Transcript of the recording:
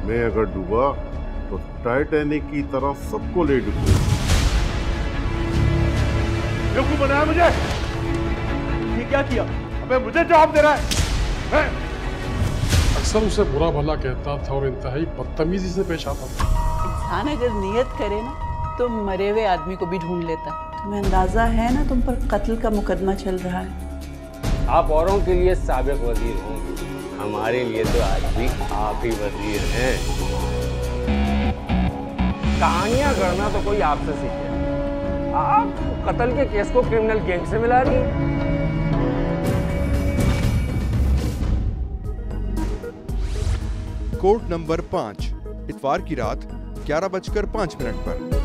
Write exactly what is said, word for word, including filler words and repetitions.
मैं अगर डूबा तो टाइटैनिक की तरह सबको ले डूबूंगा। बेवकूफ बनाया मुझे। ये क्या किया? अबे मुझे जवाब दे रहा है। अक्सर उसे बुरा भला कहता था और इंतहाई बदतमीजी से पेश आता था। इंसान अगर नियत करे ना तो मरे हुए आदमी को भी ढूंढ लेता। तुम्हें अंदाजा है ना तुम पर कत्ल का मुकदमा चल रहा है। आप औरों के लिए साबिक वजीर होंगे, हमारे लिए तो आज भी आप ही वजीर हैं। कहानियां गढ़ना तो कोई आपसे सीखे, आप कत्ल के केस को क्रिमिनल गैंग से मिला रही हैं। कोर्ट नंबर पाँच, इतवार की रात ग्यारह बजकर पाँच मिनट पर।